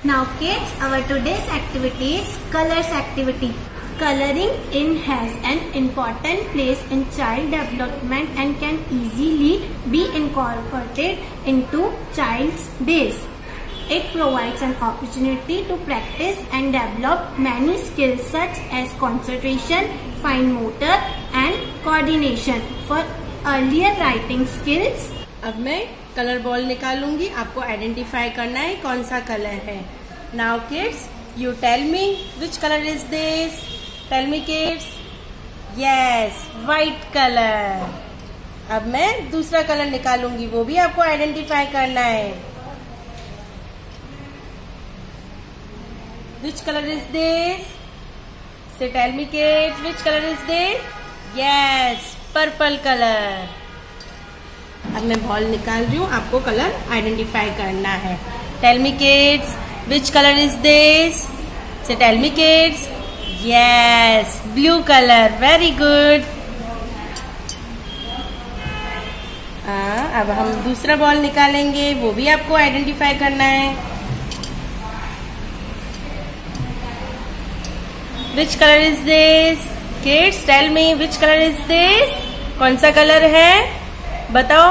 Now kids, our today's activity is colors activity. Coloring in has an important place in child development and can easily be incorporated into child's days. It provides an opportunity to practice and develop many skills such as concentration, fine motor and coordination. For earlier writing skills, अब मैं colour ball निकालूंगी, आपको identify करना है कौन सा colour है. Now kids, you tell me which colour is this. Tell me kids. Yes, white colour. अब मैं दूसरा कलर निकालूंगी, वो भी आपको आइडेंटिफाई करना है. Which colour is this. Say tell me kids, which colour is this. Yes, purple colour. अब मैं बॉल निकाल रही हूँ, आपको कलर आइडेंटिफाई करना है. Tell me kids, which colour is this. Say tell me kids. Yes, blue colour. Very good. अब हम दूसरा बॉल निकालेंगे, वो भी आपको आइडेंटिफाई करना है. Which colour is this. Kids tell me, which colour is this. कौन सा कलर है बताओ.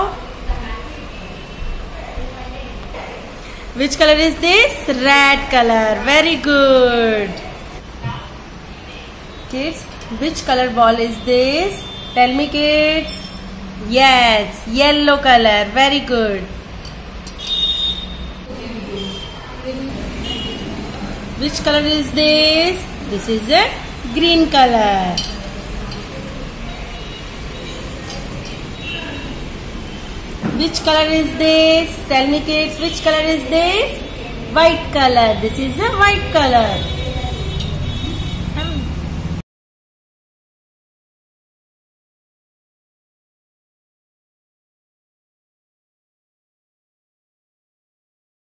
Which colour is this. Red colour. Very good. Kids, which colour ball is this. Tell me kids. Yes, yellow colour. Very good. Which colour is this. This is a green colour. Which color is this? Tell me kids, which color is this? White color. This is a white color.